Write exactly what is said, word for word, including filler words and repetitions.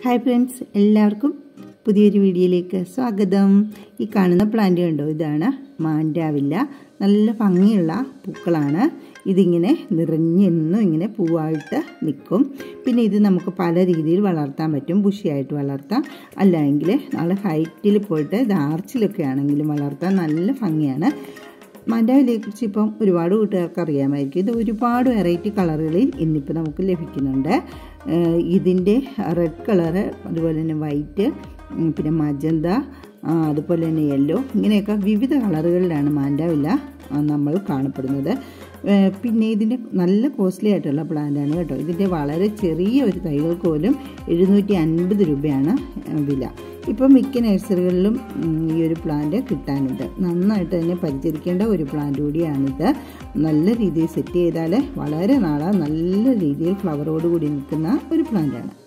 Hi friends, എല്ലാവർക്കും പുതിയൊരു വീഡിയോയിലേക്ക് സ്വാഗതം. ഈ കാണുന്ന പ്ലാന്റ് കണ്ടോ, ഇതാണ് മാൻഡാവില്ല. നല്ല ഭംഗിയുള്ള പൂക്കളാണ്. ഇതിങ്ങനെ നിറഞ്ഞെന്നും ഇങ്ങനെ പൂവായിട്ട് നിൽക്കും. പിന്നെ ഇത് നമുക്ക് പല രീതിയിൽ വളർത്താൻ പറ്റും. ബുഷിയായിട്ട് വളർത്താം, അല്ലെങ്കിൽ നല്ല ഹൈറ്റിൽ പോയിട്ട് ഇത് ആർച്ചിലൊക്കെ ആണെങ്കിലും വളർത്താൻ നല്ല ഭംഗിയാണ്. മാൻഡാവിലയെ കുറിച്ച് ഇപ്പം ഒരുപാട് കൂട്ടുകാർക്ക് അറിയാമായിരിക്കും. ഇത് ഒരുപാട് വെറൈറ്റി കളറുകളിൽ ഇന്നിപ്പോൾ നമുക്ക് ലഭിക്കുന്നുണ്ട്. ഇതിൻ്റെ റെഡ് കളറ്, അതുപോലെ തന്നെ വൈറ്റ്, പിന്നെ മജന്ത, അതുപോലെ തന്നെ യെല്ലോ, ഇങ്ങനെയൊക്കെ വിവിധ കളറുകളിലാണ് മാൻഡാവില്ല നമ്മൾ കാണപ്പെടുന്നത്. പിന്നെ ഇതിൻ്റെ നല്ല കോസ്റ്റ്ലി ആയിട്ടുള്ള പ്ലാന്റാണ് കേട്ടോ. ഇതിൻ്റെ വളരെ ചെറിയ ഒരു തൈകൾക്ക് പോലും എഴുന്നൂറ്റി അൻപത് രൂപയാണ് വില. ഇപ്പം മിക്ക നഴ്സറികളിലും ഈ ഒരു പ്ലാന്റ് കിട്ടാനുണ്ട്. നന്നായിട്ട് തന്നെ പരിചരിക്കേണ്ട ഒരു പ്ലാന്റ് കൂടിയാണിത്. നല്ല രീതിയിൽ സെറ്റ് ചെയ്താൽ വളരെ നാളെ നല്ല രീതിയിൽ ഫ്ലവറോട് കൂടി നിൽക്കുന്ന ഒരു പ്ലാന്റാണ്.